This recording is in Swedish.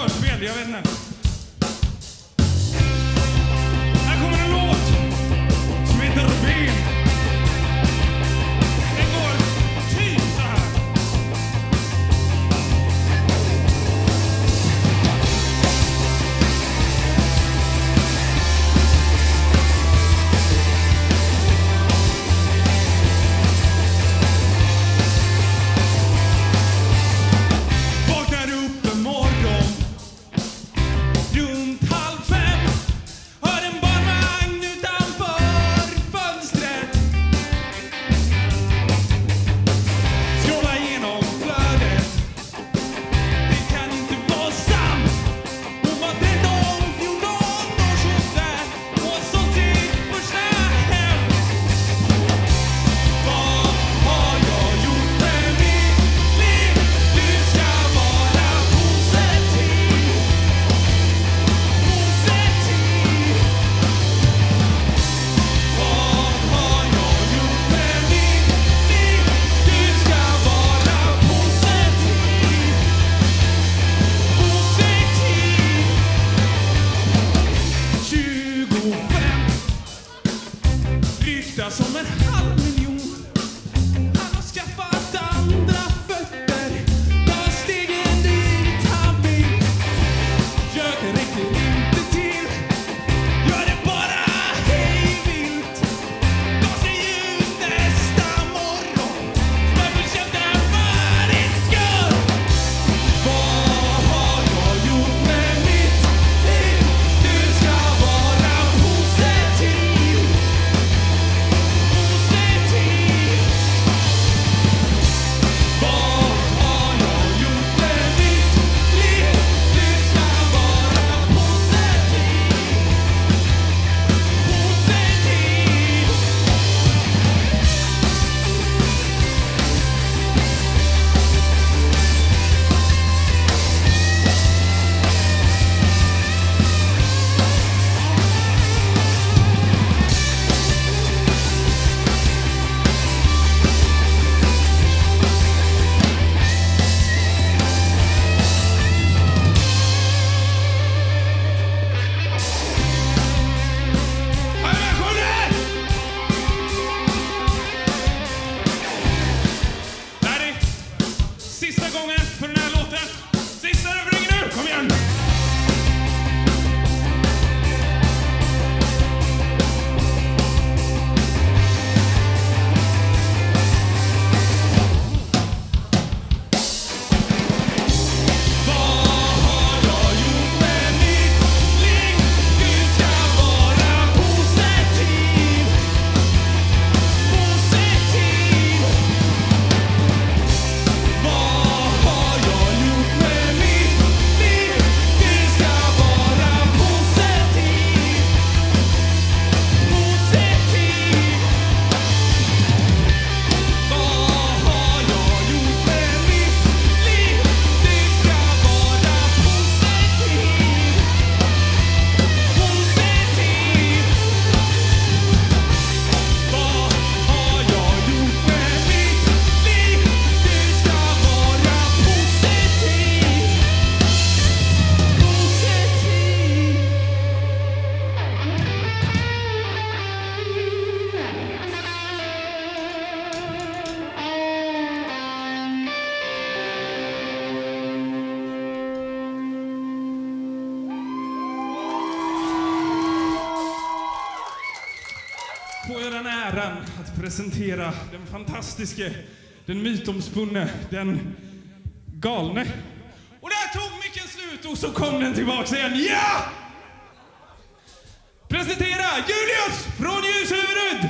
förspel, jag vet inte. Här kommer en låt som heter Ben. Den går typ så här. Vaknar upp en morgon runt 4:30. Hör en barnvagn utanför fönstret. Scrollar igenom flödet. Det kan inte vara sant. Hon var 13, 14 år sådär och sålt sitt första hem. Vad har jag gjort med mitt liv? Du ska vara positiv. Positiv. Vad har jag gjort med mitt liv? Du ska vara positiv. Positiv. 25. Ryktas som 500 000. Han har skaffat andra fötter. Tar stegen dit han vill. Gör det räcker inte till. Gör det bara hej vilt. Tar sig ut nästa morgon. Smörjer käften för din skull. Vad har jag gjort med mitt liv? Du ska vara positiv. Positiv. Vad har jag gjort med mitt liv? Du ska vara positiv. Positiv. Det här är sista gången för den här låten. Sista refrängen nu, kom igen! Vad har jag gjort med mitt liv? Du ska vara positiv. Positiv. Vad har jag gjort med mitt liv? Du ska vara positiv. Positiv. Vad har jag gjort med mitt liv? Du ska vara positiv. Positiv. Vad har jag gjort med mitt liv? Du ska vara positiv. Får jag den äran att presentera den fantastiske, den mytomspunne, den galne. Och där tog micken slut och så kom den tillbaks igen. Ja! Presentera Julius från Ljushuvud!